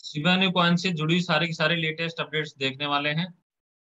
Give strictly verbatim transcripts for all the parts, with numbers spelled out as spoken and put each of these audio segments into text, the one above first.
Shiba Inu coin से जुड़ी सारी की सारी लेटेस्ट अपडेट्स देखने वाले हैं।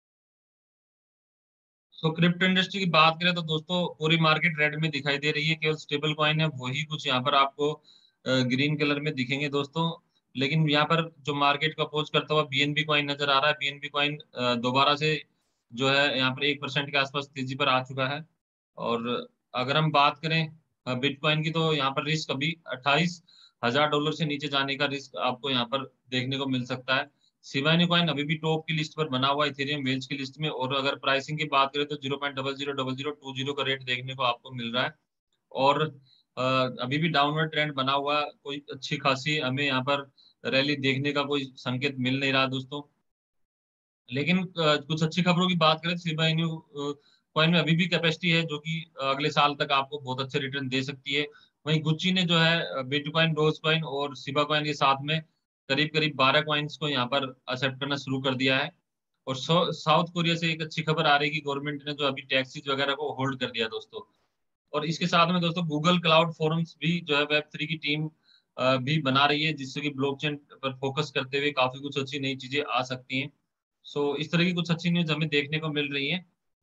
सो क्रिप्टो इंडस्ट्री की बात करें तो दोस्तों पूरी मार्केट रेड में दिखाई दे रही है, केवल स्टेबल कॉइन है वही कुछ यहाँ पर आपको ग्रीन कलर में दिखेंगे दोस्तों। लेकिन यहाँ पर जो मार्केट को अपोज करता हुआ बीएनबी कॉइन नजर आ रहा है। बीएनबी कॉइन दोबारा से जो है यहाँ पर एक परसेंट के आसपास तेजी पर आ चुका है। और अगर हम बात करें बिटकॉइन की तो यहाँ पर रिस्क अभी अट्ठाईस हजार डॉलर से नीचे जाने का रिस्क आपको यहाँ पर देखने को मिल सकता है। शिबा इनू कॉइन अभी भी टॉप की लिस्ट पर बना हुआ है इथेरियम वेल्स की लिस्ट में। और अगर प्राइसिंग की बात करें तो zero point double zero double zero two zero का रेट देखने को आपको मिल रहा है। और अ, अभी भी डाउनवर्ड ट्रेंड बना हुआ है, कोई अच्छी खासी हमें यहाँ पर रैली देखने का कोई संकेत मिल नहीं रहा दोस्तों। लेकिन अ, कुछ अच्छी खबरों की बात करें तो शिबा इनू कॉइन में अभी भी कैपेसिटी है जो कि अगले साल तक आपको बहुत अच्छे रिटर्न दे सकती है। वहीं गुच्ची ने जो है बिटकॉइन, डोज कॉइन और शिबा कॉइन के साथ में करीब करीब बारह कॉइन्स को यहाँ पर एक्सेप्ट करना शुरू कर दिया है। और साउथ कोरिया से एक अच्छी खबर आ रही है कि गवर्नमेंट ने जो अभी टैक्सीज वगैरह को होल्ड कर दिया दोस्तों। और इसके साथ में दोस्तों गूगल क्लाउड फोरम्स भी जो है वेब थ्री की टीम अ, भी बना रही है, जिससे कि ब्लॉकचेन पर फोकस करते हुए काफी कुछ अच्छी नई चीजें आ सकती हैं। सो इस तरह की कुछ अच्छी न्यूज हमें देखने को मिल रही है।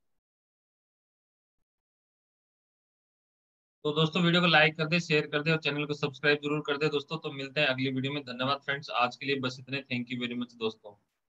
तो दोस्तों वीडियो को लाइक कर दे, शेयर कर दे और चैनल को सब्सक्राइब जरूर कर दे दोस्तों। तो मिलते हैं अगली वीडियो में। धन्यवाद फ्रेंड्स, आज के लिए बस इतने। थैंक यू वेरी मच दोस्तों।